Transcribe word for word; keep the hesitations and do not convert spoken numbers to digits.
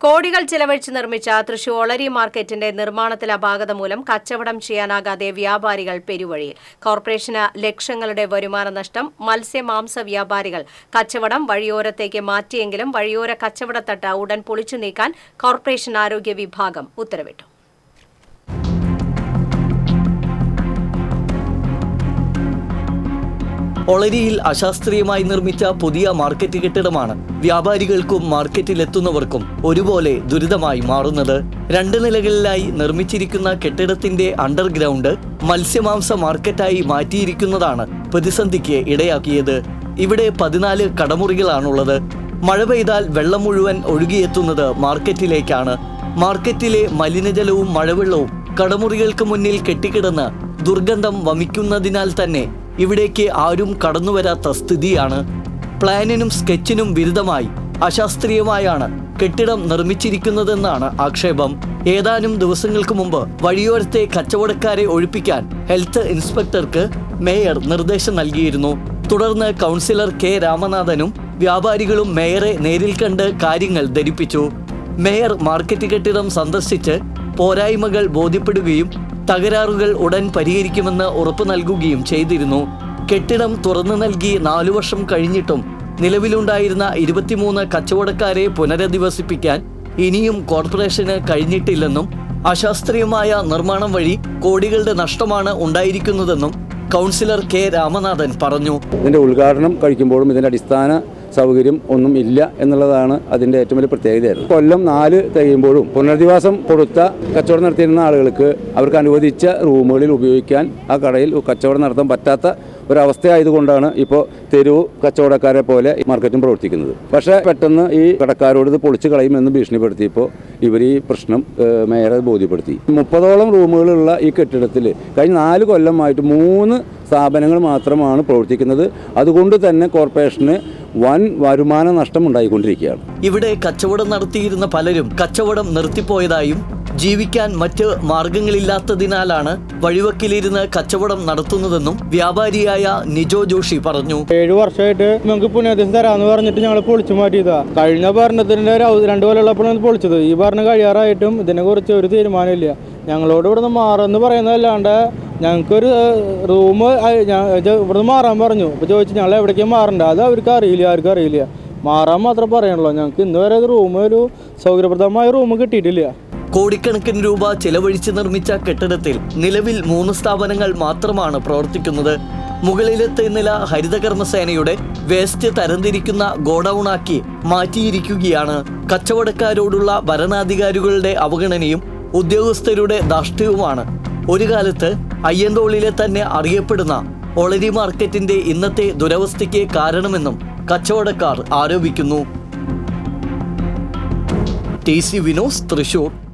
കോടികൾ ചിലവഴിച്ച് നിർമ്മിച്ച തൃശൂർ ഒളരി മാർക്കറ്റിന്റെ നിർമ്മാണത്തിൽ അപാകത മൂലം കച്ചവടം ചെയ്യാനാകാതെ വ്യാപാരികൾ പെരുവഴിയിൽ. കോർപ്പറേഷന് ലക്ഷങ്ങളുടെ വരുമാന നഷ്ടം. മത്സ്യമാംസ വ്യാപാരികൾ കച്ചവടം വഴിയോരത്തേക്ക് മാറ്റിയെങ്കിലും വഴിയോര കച്ചവടത്തട്ട് ഉടൻ പൊളിച്ചു നീക്കാൻ കോർപ്പറേഷൻ ആരോഗ്യ വിഭാഗം ഉത്തരവിട്ടു. ഒളരിയിൽ അശാസ്ത്രീയമായി നിർമ്മിച്ച പുതിയ മാർക്കറ്റ് കെട്ടിടമാണ് വ്യാപാരികൾക്കും മാർക്കറ്റിലെത്തുന്നവർക്കും ഒരുപോലെ ദുരിതമായി മാറുന്നത്. രണ്ട് നിലകളിലായി നിർമ്മിച്ചിരിക്കുന്ന കെട്ടിടത്തിന്റെ അണ്ടർഗ്രൗണ്ട് മത്സ്യമാംസ മാർക്കറ്റായി മാറ്റിയിരിക്കുന്നതാണ് പ്രതിസന്ധിക്ക് ഇടയാക്കിയത്. ഇവിടെ പതിനാല് കടമുറികളാണുള്ളത്. മഴ പെയ്താൽ വെള്ളം മുഴുവൻ ഒഴുകിയെത്തുന്നത് മാർക്കറ്റിലേക്കാണ്. മാർക്കറ്റിലെ മലിനജലവും മഴവെള്ളവും കടമുറികൾക്ക് മുന്നിൽ കെട്ടിക്കിടന്ന് ദുർഗന്ധം വമിക്കുന്നതിനാൽ തന്നെ ഇവിടേക്ക് ആരും കടന്നുവരാത്ത സ്ഥിതിയാണ്. പ്ലാനിനും സ്കെച്ചിനും വിരുദ്ധമായി അശാസ്ത്രീയമായാണ് കെട്ടിടം നിർമ്മിച്ചിരിക്കുന്നതെന്നാണ് ആക്ഷേപം. ഏതാനും ദിവസങ്ങൾക്ക് മുമ്പ് വഴിയോരത്തെ കച്ചവടക്കാരെ ഒഴിപ്പിക്കാൻ ഹെൽത്ത് ഇൻസ്പെക്ടർക്ക് മേയർ നിർദ്ദേശം നൽകിയിരുന്നു. തുടർന്ന് കൗൺസിലർ കെ രാമനാഥനും വ്യാപാരികളും മേയറെ നേരിൽ കണ്ട് കാര്യങ്ങൾ ധരിപ്പിച്ചു. മേയർ മാർക്കറ്റ് കെട്ടിടം സന്ദർശിച്ച് പോരായ്മകൾ ബോധ്യപ്പെടുകയും തകരാറുകൾ ഉടൻ പരിഹരിക്കുമെന്ന് ഉറപ്പു നൽകുകയും ചെയ്തിരുന്നു. കെട്ടിടം തുറന്നു നൽകി നാലു വർഷം കഴിഞ്ഞിട്ടും നിലവിലുണ്ടായിരുന്ന ഇരുപത്തിമൂന്ന് കച്ചവടക്കാരെ പുനരധിവസിപ്പിക്കാൻ ഇനിയും കോർപ്പറേഷന് കഴിഞ്ഞിട്ടില്ലെന്നും അശാസ്ത്രീയമായ നിർമ്മാണം വഴി കോടികളുടെ നഷ്ടമാണ് ഉണ്ടായിരിക്കുന്നതെന്നും കൗൺസിലർ കെ രാമനാഥൻ പറഞ്ഞു. ഇതിന്റെ ഉദ്ഘാടനം കഴിക്കുമ്പോഴും ഇതിന്റെ അടിസ്ഥാന സൗകര്യം ഒന്നും ഇല്ല എന്നുള്ളതാണ് അതിൻ്റെ ഏറ്റവും വലിയ പ്രത്യേകതയായിരുന്നു. കൊല്ലം നാല് തികയുമ്പോഴും പുനരധിവാസം കൊടുത്ത കച്ചവടം നടത്തിയിരുന്ന ആളുകൾക്ക് അവർക്ക് അനുവദിച്ച റൂമുകളിൽ ഉപയോഗിക്കാൻ ആ കടയിൽ കച്ചവടം നടത്താൻ പറ്റാത്ത ഒരവസ്ഥയായതുകൊണ്ടാണ് ഇപ്പോൾ തെരുവ് കച്ചവടക്കാരെ പോലെ മാർക്കറ്റും പ്രവർത്തിക്കുന്നത്. പക്ഷേ പെട്ടെന്ന് ഈ കടക്കാരോട് ഇത് പൊളിച്ചു കളയുമെന്ന് ഭീഷണിപ്പെടുത്തിയപ്പോൾ ഇവർ ഈ പ്രശ്നം മേയറെ ബോധ്യപ്പെടുത്തി. മുപ്പതോളം റൂമുകളുള്ള ഈ കെട്ടിടത്തിൽ കഴിഞ്ഞ നാല് കൊല്ലമായിട്ട് മൂന്ന് സ്ഥാപനങ്ങൾ മാത്രമാണ് പ്രവർത്തിക്കുന്നത്. അതുകൊണ്ട് തന്നെ കോർപ്പറേഷന് വൻ വരുമാന നഷ്ടം ഉണ്ടായിക്കൊണ്ടിരിക്കുകയാണ്. ഇവിടെ കച്ചവടം നടത്തിയിരുന്ന പലരും കച്ചവടം നിർത്തിപ്പോയതായും ജീവിക്കാൻ മറ്റ് മാർഗങ്ങളില്ലാത്തതിനാലാണ് വഴിവക്കിലിരുന്ന് കച്ചവടം നടത്തുന്നതെന്നും വ്യാപാരിയായ നിജോ ജോഷി പറഞ്ഞു. ഏഴു വർഷമായിട്ട് നമുക്ക് പുനരധിവാസം തരാമെന്ന് പറഞ്ഞിട്ട് ഞങ്ങൾ പൊളിച്ചു മാറ്റിയതാ. കഴിഞ്ഞ ഭരണത്തിന്റെ രണ്ടു കൊല്ലമുള്ളപ്പോഴാണ് പൊളിച്ചത്. ഈ ഭരണം കഴിയാറായിട്ടും ഇതിനെ കുറിച്ച് ഒരു തീരുമാനമില്ല. ഞങ്ങളോട് ഇവിടുന്ന് മാറുമെന്ന് പറയുന്നതല്ലാണ്ട് ഞങ്ങൾക്കൊരു റൂം ഇവിടുന്ന് മാറാൻ പറഞ്ഞു. അപ്പോൾ ചോദിച്ചു ഞങ്ങൾ എവിടേക്കും മാറണ്ട. അത് അവർക്ക് അറിയില്ല, ആർക്കും അറിയില്ല. മാറാൻ മാത്രം പറയണല്ലോ. ഞങ്ങൾക്ക് ഇന്ന് വരെ റൂം ഒരു സൗകര്യപ്രദമായ റൂം കിട്ടിയിട്ടില്ല. കോടിക്കണക്കിന് രൂപ ചെലവഴിച്ച് നിർമ്മിച്ച കെട്ടിടത്തിൽ നിലവിൽ മൂന്ന് സ്ഥാപനങ്ങൾ മാത്രമാണ് പ്രവർത്തിക്കുന്നത്. മുകളിലത്തെ നില ഹരിതകർമ്മസേനയുടെ വേസ്റ്റ് തരംതിരിക്കുന്ന ഗോഡൌണാക്കി മാറ്റിയിരിക്കുകയാണ്. കച്ചവടക്കാരോടുള്ള ഭരണാധികാരികളുടെ അവഗണനയും ഉദ്യോഗസ്ഥരുടെ ധാർഷ്ട്യവുമാണ് ഒരു കാലത്ത് അയ്യന്തോളിലെ തന്നെ അറിയപ്പെടുന്ന ഒളരി മാർക്കറ്റിന്റെ ഇന്നത്തെ ദുരവസ്ഥയ്ക്ക് കാരണമെന്നും കച്ചവടക്കാർ ആരോപിക്കുന്നു. ടി സി വിനോസ്, തൃശൂർ.